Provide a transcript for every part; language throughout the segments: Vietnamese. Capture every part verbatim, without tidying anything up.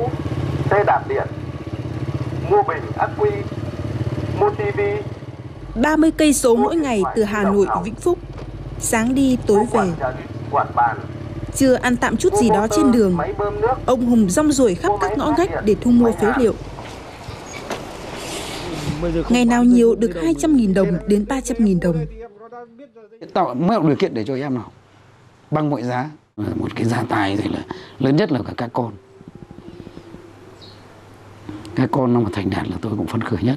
xe đạp điện, mua bình ắc quy, mua tivi. ba mươi cây số mỗi ngày từ Hà Nội, Vĩnh Phúc. Sáng đi tối về. Chưa ăn tạm chút gì đó trên đường, ông Hùng rong ruổi khắp các ngõ ngách để thu mua phế liệu. Ngày nào nhiều được hai trăm nghìn đồng đến ba trăm nghìn đồng. Tạo mọi điều kiện để cho em nào bằng mọi giá. Một cái gia tài thì là lớn nhất là cả các con. Các con nó mà thành đạt là tôi cũng phấn khởi nhất.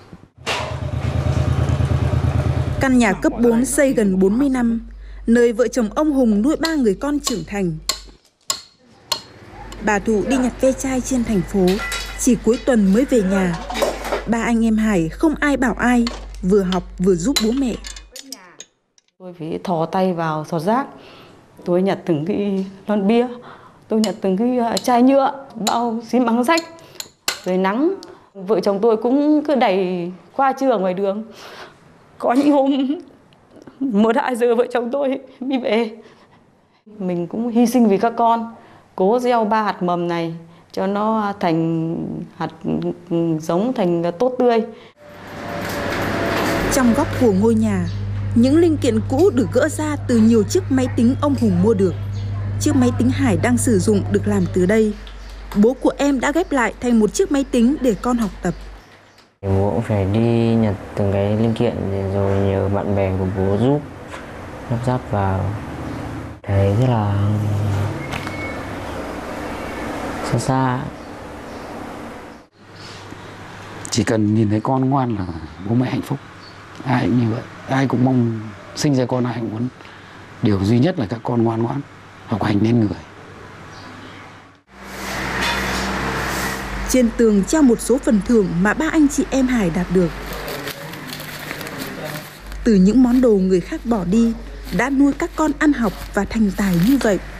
Căn nhà cấp bốn xây gần bốn mươi năm, nơi vợ chồng ông Hùng nuôi ba người con trưởng thành. Bà Thụ đi nhặt ve chai trên thành phố, chỉ cuối tuần mới về nhà. Ba anh em Hải không ai bảo ai, vừa học vừa giúp bố mẹ. Tôi phải thò tay vào sọt rác, tôi nhặt từng cái lon bia, tôi nhặt từng cái chai nhựa, bao xi măng rách, rồi nắng. Vợ chồng tôi cũng cứ đẩy qua trưa ở ngoài đường. Có những hôm một hai giờ vợ chồng tôi đi về. Mình cũng hy sinh vì các con, cố gieo ba hạt mầm này cho nó thành hạt giống thành tốt tươi. Trong góc của ngôi nhà, những linh kiện cũ được gỡ ra từ nhiều chiếc máy tính ông Hùng mua được. Chiếc máy tính Hải đang sử dụng được làm từ đây. Bố của em đã ghép lại thành một chiếc máy tính để con học tập. Bố cũng phải đi nhặt từng cái linh kiện rồi nhờ bạn bè của bố giúp lắp ráp vào. Đấy rất là xa xa. Chỉ cần nhìn thấy con ngoan là bố mẹ hạnh phúc. Ai cũng như vậy. Ai cũng mong sinh ra con, ai cũng muốn. Điều duy nhất là các con ngoan ngoãn, học hành nên người. Trên tường treo một số phần thưởng mà ba anh chị em Hải đạt được. Từ những món đồ người khác bỏ đi, đã nuôi các con ăn học và thành tài như vậy.